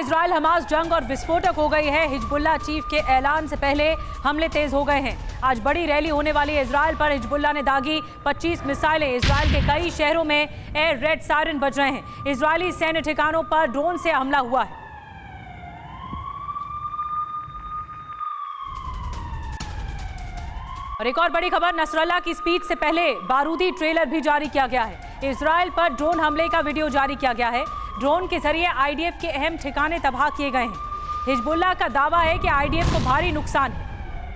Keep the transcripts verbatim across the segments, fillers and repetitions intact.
Israel Hamas जंग और विस्फोटक हो गई है। हिजबुल्लाह चीफ के ऐलान से पहले हमले तेज हो गए हैं। आज बड़ी रैली होने वाली इजराइल पर हिजबुल्लाह ने दागी पच्चीस मिसाइलें। इजराइल के कई शहरों में एयर रेड सायरन बज रहे हैं। इजरायली सैन्य ठिकानों पर ड्रोन से हमला हुआ है। और एक और बड़ी खबर, नसरल्लाह की स्पीच से पहले बारूदी ट्रेलर भी जारी किया गया है। इजराइल पर ड्रोन हमले का वीडियो जारी किया गया है। ड्रोन के जरिए आईडीएफ के अहम ठिकाने तबाह किए गए हैं। हिजबुल्लाह का दावा है कि आईडीएफ को भारी नुकसान है।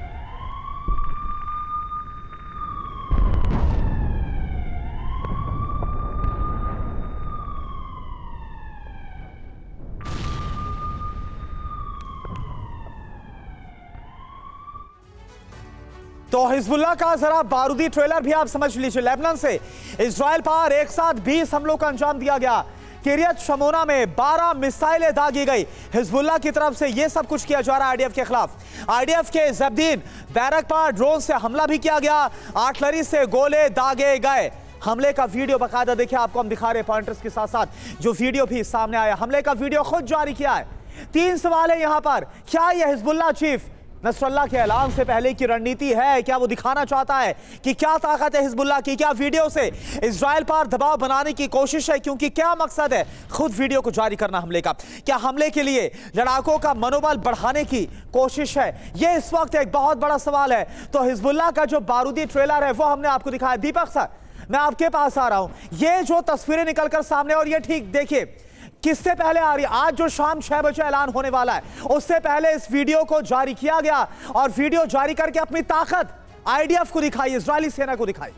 तो हिजबुल्लाह का जरा बारूदी ट्रेलर भी आप समझ लीजिए। लेबनान से इजराइल पर एक साथ बीस हमलों का अंजाम दिया गया। किरियत शमोना में बारह मिसाइलें दागी गई। हिजबुल्लाह की तरफ से यह सब कुछ किया जा रहा है आईडीएफ के खिलाफ। आईडीएफ के जब्दीन बैरक पर ड्रोन से हमला भी किया गया। आर्टिलरी से गोले दागे गए। हमले का वीडियो बकायदा देखिए, आपको हम दिखा रहे पॉइंटर्स के साथ साथ जो वीडियो भी सामने आया। हमले का वीडियो खुद जारी किया है। तीन सवाल है यहां पर। क्या यह हिजबुल्लाह चीफ नसरल्लाह के ऐलान से पहले की रणनीति है? क्या वो दिखाना चाहता है कि क्या ताकत है हिजबुल्लाह की? क्या वीडियो से इजराइल पर दबाव बनाने की कोशिश है? क्योंकि क्या मकसद है खुद वीडियो को जारी करना हमले का? क्या हमले के लिए लड़ाकों का मनोबल बढ़ाने की कोशिश है? यह इस वक्त एक बहुत बड़ा सवाल है। तो हिजबुल्लाह का जो बारूदी ट्रेलर है वो हमने आपको दिखाया। दीपक सर, मैं आपके पास आ रहा हूं। ये जो तस्वीरें निकलकर सामने, और ये ठीक देखिए किससे पहले आ रही है? आज जो शाम छह बजे ऐलान होने वाला है उससे पहले इस वीडियो को जारी किया गया और वीडियो जारी करके अपनी ताकत आईडीएफ को दिखाई, इजरायली सेना को दिखाई।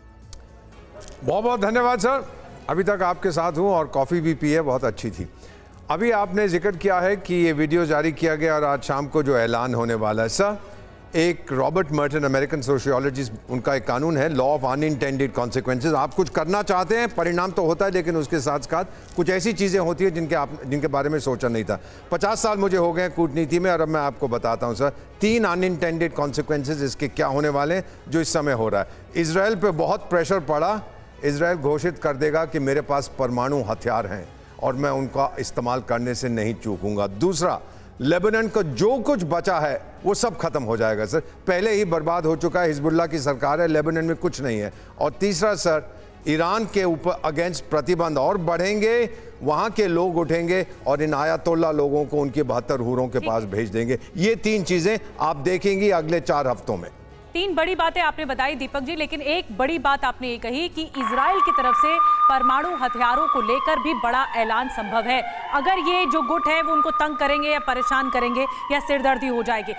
बहुत बहुत धन्यवाद सर। अभी तक आपके साथ हूं और कॉफी भी पी है, बहुत अच्छी थी। अभी आपने जिक्र किया है कि ये वीडियो जारी किया गया और आज शाम को जो ऐलान होने वाला है। सर, एक रॉबर्ट मर्टन, अमेरिकन सोशियोलॉजिस्ट, उनका एक कानून है लॉ ऑफ अनइंटेंडेड कॉन्सिक्वेंसेज। आप कुछ करना चाहते हैं, परिणाम तो होता है, लेकिन उसके साथ साथ कुछ ऐसी चीज़ें होती हैं जिनके आप जिनके बारे में सोचा नहीं था। पचास साल मुझे हो गए कूटनीति में और अब मैं आपको बताता हूं सर, तीन अनइंटेंडेड कॉन्सिक्वेंसेज इसके क्या होने वाले हैं जो इस समय हो रहा है। इसराइल पर बहुत प्रेशर पड़ा। इसराइल घोषित कर देगा कि मेरे पास परमाणु हथियार हैं और मैं उनका इस्तेमाल करने से नहीं चूकूंगा। दूसरा, लेबनान का जो कुछ बचा है वो सब खत्म हो जाएगा सर। पहले ही बर्बाद हो चुका है, हिजबुल्लाह की सरकार है, लेबनान में कुछ नहीं है। और तीसरा सर, ईरान के ऊपर अगेंस्ट प्रतिबंध और बढ़ेंगे, वहां के लोग उठेंगे और इन आयतुल्लाह लोगों को उनके बहत्तर हुरों के पास भेज देंगे। ये तीन चीजें आप देखेंगी अगले चार हफ्तों में। तीन बड़ी बातें आपने बताई दीपक जी, लेकिन एक बड़ी बात आपने ये कही कि इजराइल की तरफ से परमाणु हथियारों को लेकर भी बड़ा ऐलान संभव है। अगर ये जो गुट है वो उनको तंग करेंगे या परेशान करेंगे या सिरदर्दी हो जाएगी।